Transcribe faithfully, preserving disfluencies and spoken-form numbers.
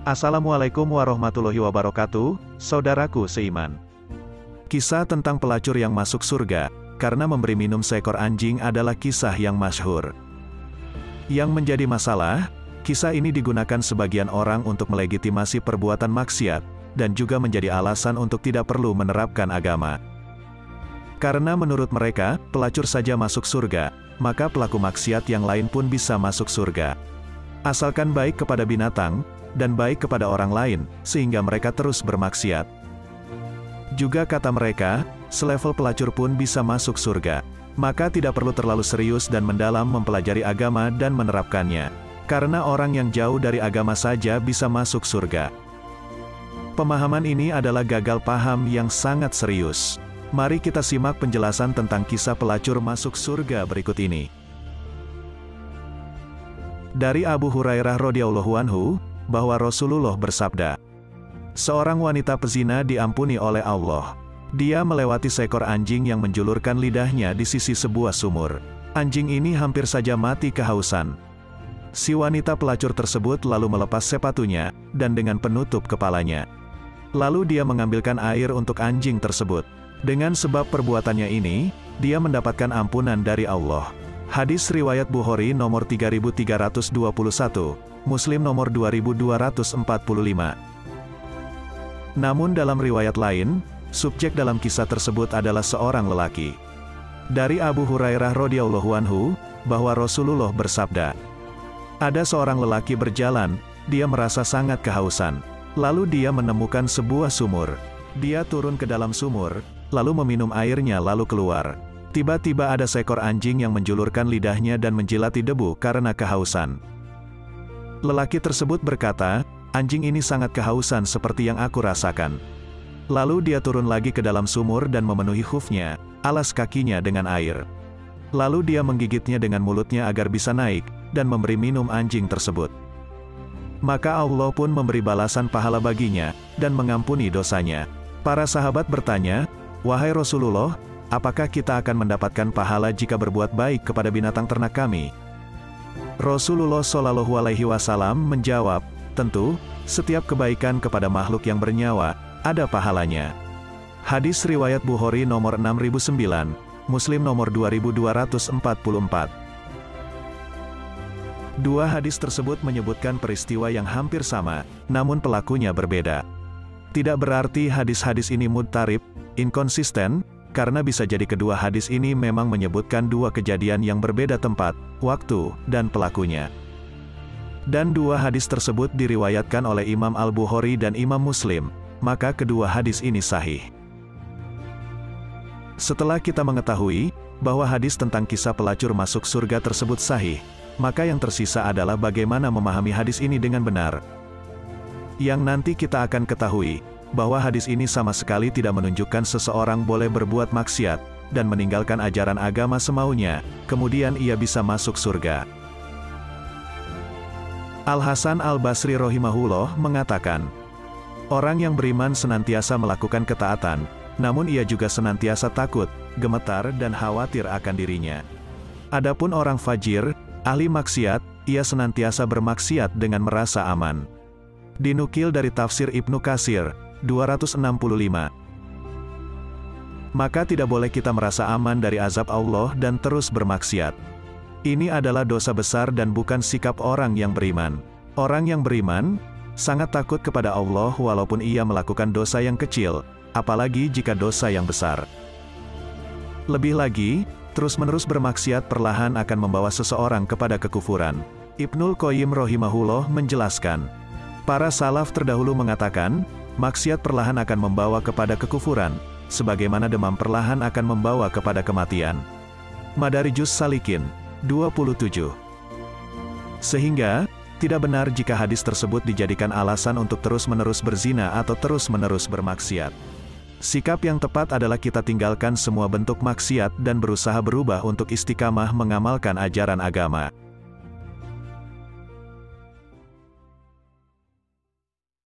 Assalamualaikum warahmatullahi wabarakatuh, saudaraku seiman. Kisah tentang pelacur yang masuk surga, karena memberi minum seekor anjing adalah kisah yang masyhur. Yang menjadi masalah, kisah ini digunakan sebagian orang untuk melegitimasi perbuatan maksiat, dan juga menjadi alasan untuk tidak perlu menerapkan agama. Karena menurut mereka, pelacur saja masuk surga, maka pelaku maksiat yang lain pun bisa masuk surga. Asalkan baik kepada binatang, dan baik kepada orang lain, sehingga mereka terus bermaksiat. Juga kata mereka, selevel pelacur pun bisa masuk surga. Maka tidak perlu terlalu serius dan mendalam mempelajari agama dan menerapkannya. Karena orang yang jauh dari agama saja bisa masuk surga. Pemahaman ini adalah gagal paham yang sangat serius. Mari kita simak penjelasan tentang kisah pelacur masuk surga berikut ini. Dari Abu Hurairah radhiyallahu anhu, bahwa Rasulullah bersabda, seorang wanita pezina diampuni oleh Allah. Dia melewati seekor anjing yang menjulurkan lidahnya di sisi sebuah sumur. Anjing ini hampir saja mati kehausan. Si wanita pelacur tersebut lalu melepas sepatunya, dan dengan penutup kepalanya. Lalu dia mengambilkan air untuk anjing tersebut. Dengan sebab perbuatannya ini, dia mendapatkan ampunan dari Allah. Hadis riwayat Bukhari nomor tiga ribu tiga ratus dua puluh satu. Muslim nomor dua ribu dua ratus empat puluh lima. Namun dalam riwayat lain, subjek dalam kisah tersebut adalah seorang lelaki. Dari Abu Hurairah radhiyallahu anhu, bahwa Rasulullah bersabda, ada seorang lelaki berjalan, dia merasa sangat kehausan. Lalu dia menemukan sebuah sumur. Dia turun ke dalam sumur, lalu meminum airnya lalu keluar. Tiba-tiba ada seekor anjing yang menjulurkan lidahnya dan menjilati debu karena kehausan. Lelaki tersebut berkata, anjing ini sangat kehausan seperti yang aku rasakan. Lalu dia turun lagi ke dalam sumur dan memenuhi khufnya, alas kakinya dengan air. Lalu dia menggigitnya dengan mulutnya agar bisa naik, dan memberi minum anjing tersebut. Maka Allah pun memberi balasan pahala baginya, dan mengampuni dosanya. Para sahabat bertanya, wahai Rasulullah, apakah kita akan mendapatkan pahala jika berbuat baik kepada binatang ternak kami? Rasulullah Shallallahu Alaihi Wasallam menjawab, tentu, setiap kebaikan kepada makhluk yang bernyawa, ada pahalanya. Hadis riwayat Bukhari nomor enam ribu sembilan, Muslim nomor dua ribu dua ratus empat puluh empat. Dua hadis tersebut menyebutkan peristiwa yang hampir sama, namun pelakunya berbeda. Tidak berarti hadis-hadis ini mudtarib, inkonsisten, karena bisa jadi kedua hadis ini memang menyebutkan dua kejadian yang berbeda tempat, waktu, dan pelakunya. Dan dua hadis tersebut diriwayatkan oleh Imam Al-Bukhari dan Imam Muslim, maka kedua hadis ini sahih. Setelah kita mengetahui bahwa hadis tentang kisah pelacur masuk surga tersebut sahih, maka yang tersisa adalah bagaimana memahami hadis ini dengan benar. Yang nanti kita akan ketahui, bahwa hadis ini sama sekali tidak menunjukkan seseorang boleh berbuat maksiat, dan meninggalkan ajaran agama semaunya, kemudian ia bisa masuk surga. Al-Hasan Al-Basri rahimahullah mengatakan, orang yang beriman senantiasa melakukan ketaatan, namun ia juga senantiasa takut, gemetar dan khawatir akan dirinya. Adapun orang fajir, ahli maksiat, ia senantiasa bermaksiat dengan merasa aman. Dinukil dari tafsir Ibnu Katsir, dua ratus enam puluh lima. Maka tidak boleh kita merasa aman dari azab Allah dan terus bermaksiat. Ini adalah dosa besar dan bukan sikap orang yang beriman. Orang yang beriman sangat takut kepada Allah walaupun ia melakukan dosa yang kecil, apalagi jika dosa yang besar. Lebih lagi, terus-menerus bermaksiat perlahan akan membawa seseorang kepada kekufuran. Ibnul Qayyim rahimahullah menjelaskan, para salaf terdahulu mengatakan, maksiat perlahan akan membawa kepada kekufuran, sebagaimana demam perlahan akan membawa kepada kematian. Madarijus Salikin, dua puluh tujuh. Sehingga, tidak benar jika hadis tersebut dijadikan alasan untuk terus-menerus berzina atau terus-menerus bermaksiat. Sikap yang tepat adalah kita tinggalkan semua bentuk maksiat dan berusaha berubah untuk istiqamah mengamalkan ajaran agama.